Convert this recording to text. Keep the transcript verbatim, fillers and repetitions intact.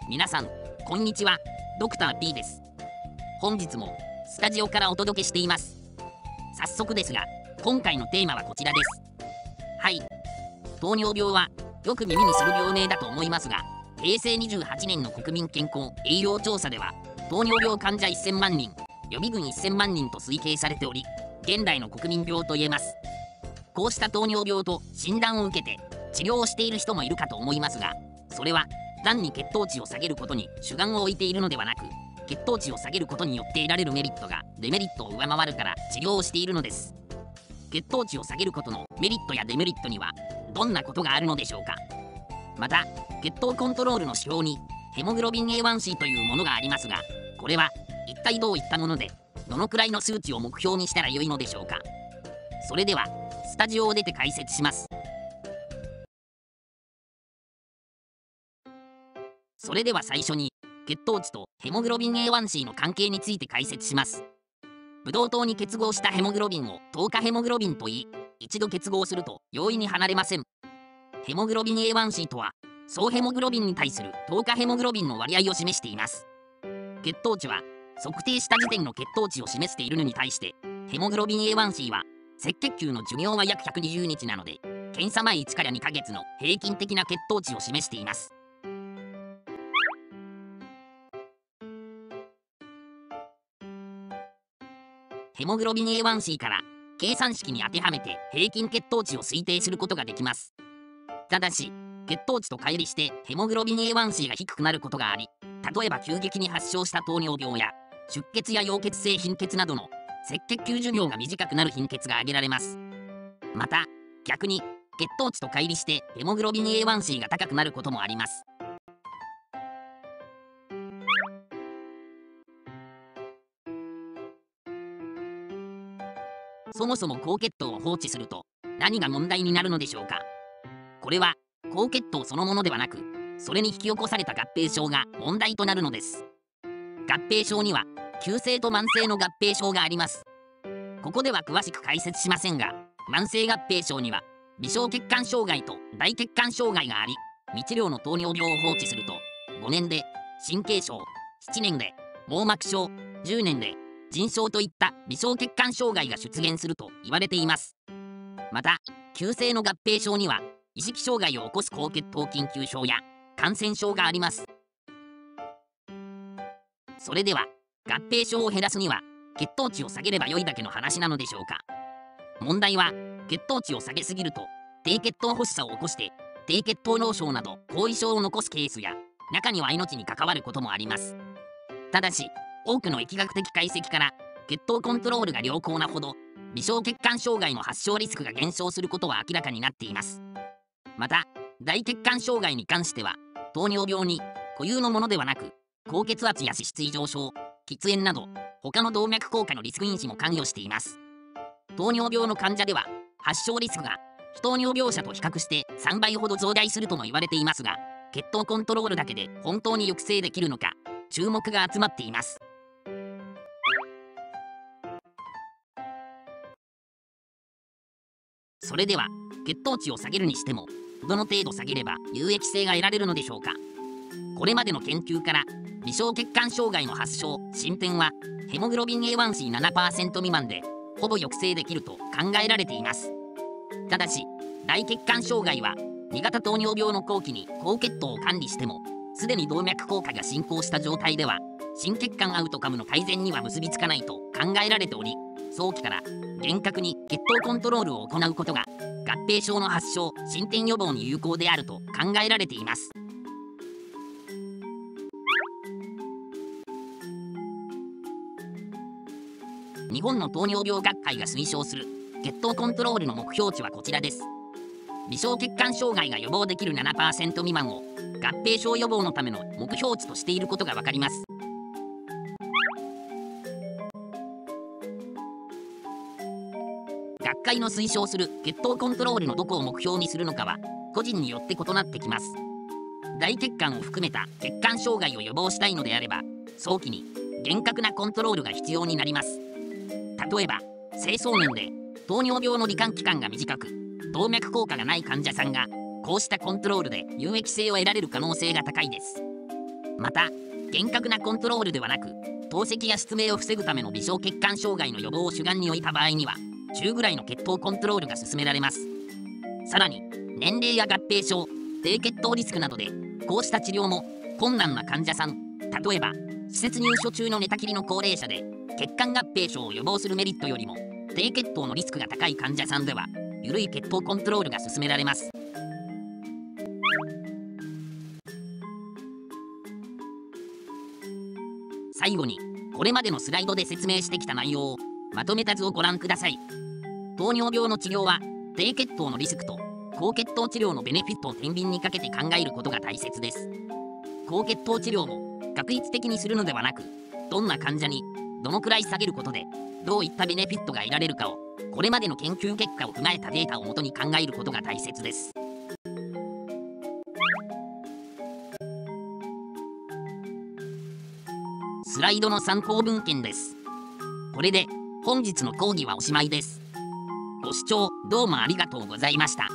皆さんこんにちは。ドクター P です。本日もスタジオからお届けしています。早速ですが、今回のテーマはこちらです。はい、糖尿病はよく耳にする病名だと思いますが、へいせいにじゅうはちねんの国民健康栄養調査では糖尿病患者せんまんにん、予備軍せんまんにんと推計されており、現代の国民病と言えます。こうした糖尿病と診断を受けて治療をしている人もいるかと思いますが、それは単に血糖値を下げることに主眼を置いているのではなく、血糖値を下げることによって得られるメリットがデメリットを上回るから治療をしているのです。血糖値を下げることのメリットやデメリットにはどんなことがあるのでしょうか。また、血糖コントロールの指標にヘモグロビン エーワンシー というものがありますが、これは一体どういったもので、どのくらいの数値を目標にしたらよいのでしょうか。それではスタジオを出て解説します。それでは最初に血糖値とヘモグロビン エーワンシー の関係について解説します。ブドウ糖に結合したヘモグロビンを糖化ヘモグロビンといい、一度結合すると容易に離れません。ヘモグロビン エーワンシー とは総ヘモグロビンに対する糖化ヘモグロビンの割合を示しています。血糖値は測定した時点の血糖値を示しているのに対して、ヘモグロビン エーワンシー は赤血球の寿命は約ひゃくにじゅうにちなので、検査前いちからにかげつの平均的な血糖値を示しています。ヘモグロビン エーワンシー から計算式に当てはめて平均血糖値を推定することができます。ただし、血糖値と乖離してヘモグロビン エーワンシー が低くなることがあり、例えば急激に発症した糖尿病や出血や溶血性貧血などの赤血球寿命が短くなる貧血が挙げられます。また、逆に血糖値と乖離してヘモグロビン エーワンシー が高くなることもあります。そもそも高血糖を放置すると何が問題になるのでしょうか。これは高血糖そのものではなく、それに引き起こされた合併症が問題となるのです。合併症には急性と慢性の合併症があります。ここでは詳しく解説しませんが、慢性合併症には微小血管障害と大血管障害があり、未治療の糖尿病を放置するとごねんで神経症、ななねんで網膜症、じゅうねんで腎症といった微小血管障害が出現すると言われています。また、急性の合併症には意識障害を起こす高血糖緊急症や感染症があります。それでは合併症を減らすには血糖値を下げれば良いだけの話なのでしょうか。問題は血糖値を下げすぎると低血糖発作を起こして低血糖脳症など後遺症を残すケースや、中には命に関わることもあります。ただし、多くの疫学的解析から血糖コントロールが良好なほど微小血管障害の発症リスクが減少することは明らかになっています。また、大血管障害に関しては糖尿病に固有のものではなく、高血圧や脂質異常症、喫煙など他の動脈硬化のリスク因子も関与しています。糖尿病の患者では発症リスクが非糖尿病者と比較してさんばいほど増大するとも言われていますが、血糖コントロールだけで本当に抑制できるのか注目が集まっています。それでは血糖値を下げるにしてもどの程度下げれば有益性が得られるのでしょうか。これまでの研究から微小血管障害の発症・進展はヘモグロビン エーワンシーななパーセント 未満でほぼ抑制できると考えられています。ただし、大血管障害はに型糖尿病の後期に高血糖を管理してもすでに動脈硬化が進行した状態では心血管アウトカムの改善には結びつかないと考えられており、早期から厳格に血糖コントロールを行うことが合併症の発症・進展予防に有効であると考えられています。日本の糖尿病学会が推奨する血糖コントロールの目標値はこちらです。微小血管障害が予防できる ななパーセント 未満を合併症予防のための目標値としていることが分かります。学会の推奨する血糖コントロールのどこを目標にするのかは個人によって異なってきます。大血管を含めた血管障害を予防したいのであれば、早期に厳格なコントロールが必要になります。例えば、青壮年で糖尿病の罹患期間が短く動脈硬化がない患者さんがこうしたコントロールで有益性を得られる可能性が高いです。 また厳格なコントロールではなく、透析や失明を防ぐための微小血管障害の予防を主眼に置いた場合には、中ぐらいの血糖コントロールが進められます。さらに年齢や合併症、低血糖リスクなどでこうした治療も困難な患者さん、例えば施設入所中の寝たきりの高齢者で血管合併症を予防するメリットよりも低血糖のリスクが高い患者さんでは、緩い血糖コントロールが進められます。最後にこれまでのスライドで説明してきた内容をまとめた図をご覧ください。糖尿病の治療は低血糖のリスクと高血糖治療のベネフィットを天秤にかけて考えることが大切です。高血糖治療も確率的にするのではなく、どんな患者にどのくらい下げることでどういったベネフィットが得られるかを、これまでの研究結果を踏まえたデータをもとに考えることが大切です。スライドの参考文献です。これで本日の講義はおしまいです。ご視聴どうもありがとうございました。